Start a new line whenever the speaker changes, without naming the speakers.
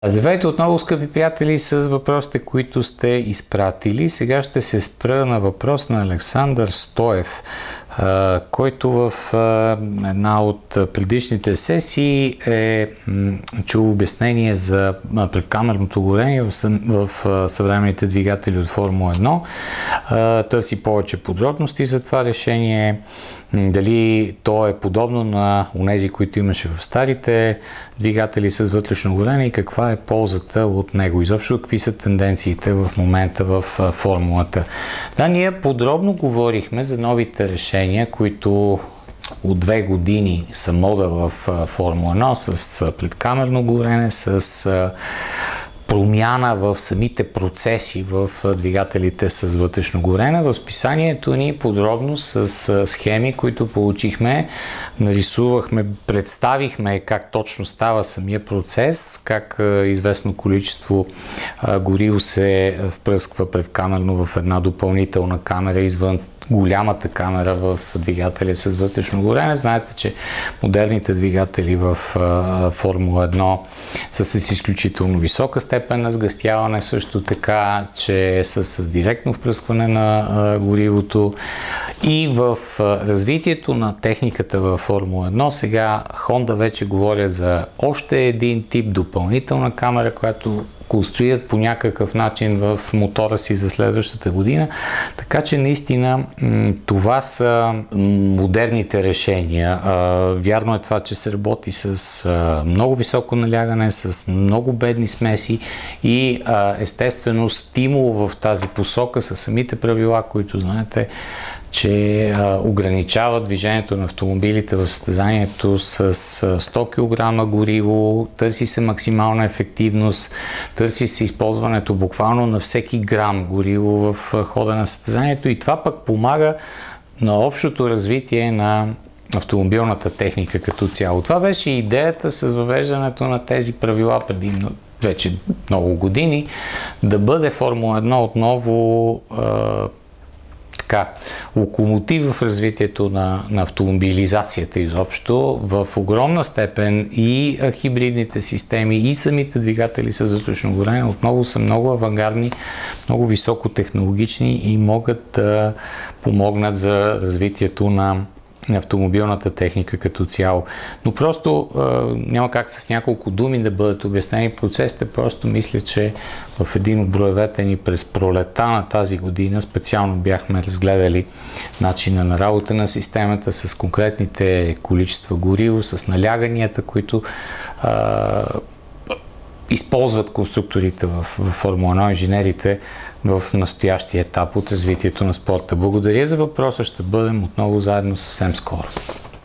Здравейте отново, скъпи приятели, с въпросите, които сте изпратили. Сега ще се спра на въпрос на Александър Стоев, който в една от предишните сесии е чул обяснение за предкамерното горение в съвременните двигатели от Формула 1. Търси повече подробности за това решение. Дали то е подобно на онези, които имаше в старите двигатели с вътрешно горене и каква е ползата от него. Изобщо какви са тенденциите в момента в формулата. Да, ние подробно говорихме за новите решения, които от 2 години са мода в Формула 1 с предкамерно горене, с промяна в самите процеси в двигателите с вътрешно горене. В списанието ни подробно с схеми, които получихме, нарисувахме, представихме как точно става самия процес, как известно количество гориво се впръсква предкамерно в една допълнителна камера извън голямата камера в двигатели с вътрешно горене. Знаете, че модерните двигатели в Формула 1 са с изключително висока степен на сгъстяване, също така, че са с директно впръскване на горивото. И в развитието на техниката в Формула 1 сега Honda вече говорят за още един тип допълнителна камера, която конструират по някакъв начин в мотора си за следващата година. Така че наистина това са модерните решения. Вярно е това, че се работи с много високо налягане, с много бедни смеси и естествено стимул в тази посока са самите правила, които знаете, че ограничава движението на автомобилите в състезанието с 100 кг гориво, търси се максимална ефективност, търси се използването буквално на всеки грам гориво в хода на състезанието и това пък помага на общото развитие на автомобилната техника като цяло. Това беше идеята с въвеждането на тези правила преди вече много години, да бъде Формула 1 отново локомотив в развитието на автомобилизацията изобщо. В огромна степен и хибридните системи, и самите двигатели с вътрешно горене отново са много авангардни, много високотехнологични и могат да помогнат за развитието на автомобилната техника като цяло. Но просто няма как с няколко думи да бъдат обяснени процесите. Просто мисля, че в един от броевете ни през пролета на тази година специално бяхме разгледали начина на работа на системата с конкретните количества гориво, с наляганията, които използват конструкторите в Формула 1, инженерите в настоящия етап от развитието на спорта. Благодаря за въпроса, ще бъдем отново заедно съвсем скоро.